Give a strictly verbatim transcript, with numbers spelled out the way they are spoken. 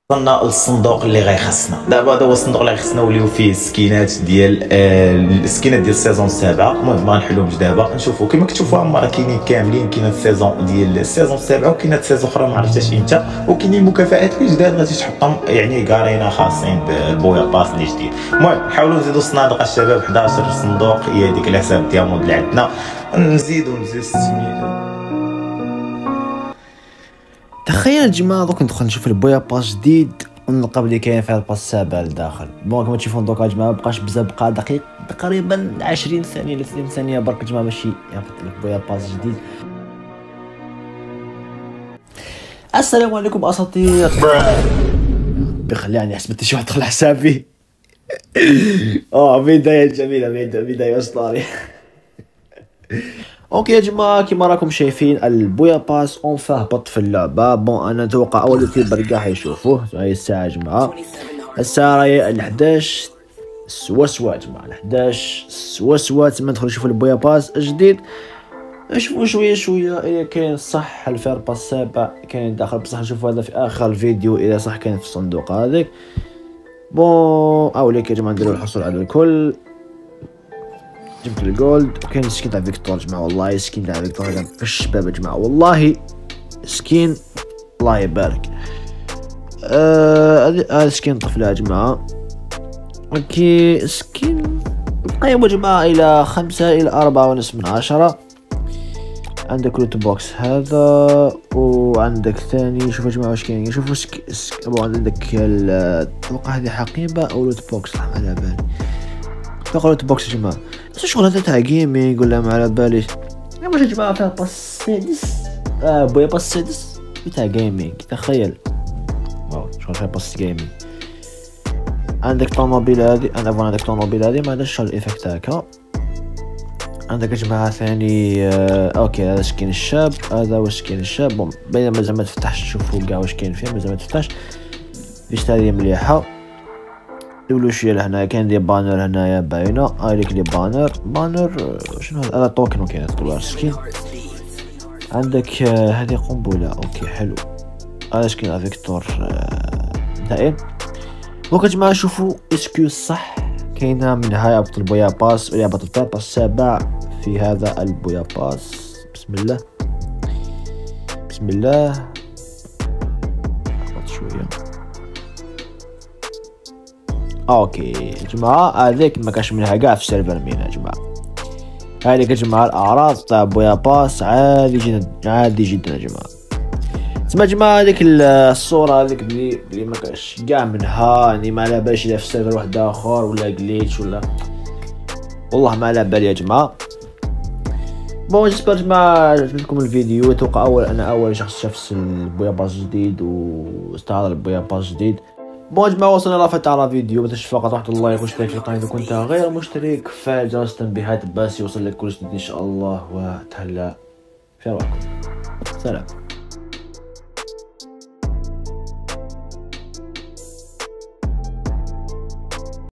وصلنا للصندوق اللي غيخصنا دابا. هذا هو الصندوق اللي غيخصنا وليو فيه سكينات ديال آه السكينات ديال السيزون السابعه. المهم غنحلوهم دابا نشوفوا كما كتشوفوا هما راه كاينين كاملين. كاينه السيزون ديال السيزون السابعه وكاينه السيزون اخرى ما عرفتش امتى، وكاينين المكافآت اللي جداد غادي تحطهم يعني قارينا خاصين بالبويا باس اللي جديد. المهم نحاولوا نزيدوا الصناديق الشباب. حداش صندوق هي ديك الحساب دياموند اللي عندنا، نزيدوا نزيد ستمية. تخيل الجماعه دوك ندخل نشوف البويا باس جديد ونلقى بلي كاين فيها الباس السابع لداخل. بون كما تشوفون دوكا الجماعه مابقاش بزاف، بقى دقيق تقريبا عشرين ثانيه ل ثلاثين ثانيه برك الجماعه باش يهبط لك بويا باس جديد. السلام عليكم اساطير. بخليني حسبت شي واحد دخل حسابي. اه بدايه جميله، بدايه اسطوريه. اوكي يا جماعه كيما راكم شايفين البويا باس اونفا هبط في اللعبه. بون انا نتوقع اول يوتيوبر كاع حيشوفوه. هاي الساعه يا جماعه، الساعه راهي الحداش سوا سوا يا جماعه، الحداش سوا سوا. تما ندخلوا نشوفوا البويا باس الجديد، نشوفوا شويه شويه اذا كاين صح الفير باس السابع كاين داخل. بصح نشوفوا هذا في اخر الفيديو اذا صح كاين في الصندوق هذاك. بون اوليك يا جماعه نديروا الحصول على الكل. جبت الجولد وكاين سكين تاع فيكتور جماعه، والله سكين تاع فيكتور هذا في الشباب جماعه، والله سكين الله يبارك. هذا آه سكين طفله يا جماعه. اوكي سكين قيم يا جماعه الى خمسة الى أربعة ونصف من عشرة. عندك لوت بوكس هذا، وعندك ثاني شوفوا يا جماعه واش كاين. شوفوا سك... سك... عندك اتوقع هذه حقيبه او لوت بوكس على بالي. اتوقع لوت بوكس يا جماعه. بس الشغل هذا تاع جيمنج ولا ما على باليش. واش يا جماعه فيها باس سادس. اه بويا باس سادس تاع جيمنج تخيل. واو شغل فيها باس جيمنج. عندك طوموبيل هذه، انا افون عندك طوموبيل هذه ما عندهاش الايفكت هكا. عندك يا جماعه ثاني آه اوكي هذا سكين الشاب، هذا هو سكين الشاب. بون بين مازال ما تفتحش، شوفوا كاع واش كاين فيه مازال ما تفتحش. فيش هذه مليحه. دولو شويه لهنا كاين دي بانر هنايا باينه. هايليك لي بانر بانر شنو هذا؟ هذا توكن وكاين دولار سكين. عندك آه هذه قنبله اوكي حلو. هذا سكين فيكتور آه دائم. دونك يا جماعه شوفوا اسكيو صح كاينه من هاي هبط البويا باس ولا هبط البويا باس السابع في هذا البويا باس. بسم الله بسم الله. هبط شويه اوكي يا جماعه. هذيك ما كاش منها كاع في السيرفر مين يا جماعه. هذيك يا جماعه الاعراض تاع بويا باس عادي جدا عادي جدا يا جماعه. تسمى يا جماعه هذيك الصوره هذيك بلي بلي ما كاش كاع منها، يعني ما على باليش اذا في السيرفر واحد اخر ولا جليتش ولا والله ما على بالي يا جماعه. بون جيسبر جماعه عجبكم الفيديو. اتوقع اول انا اول شخص شاف البويا باس جديد واستعرض البويا باس جديد. بون جماعه وصلنا لافت على فيديو. ما تنساش فقط تحط اللايك واشترك في القناه اذا كنت غير مشترك، فعل جرس التنبيهات باش يوصل لك كل جديد ان شاء الله. وتهلا في رواحكم. سلام.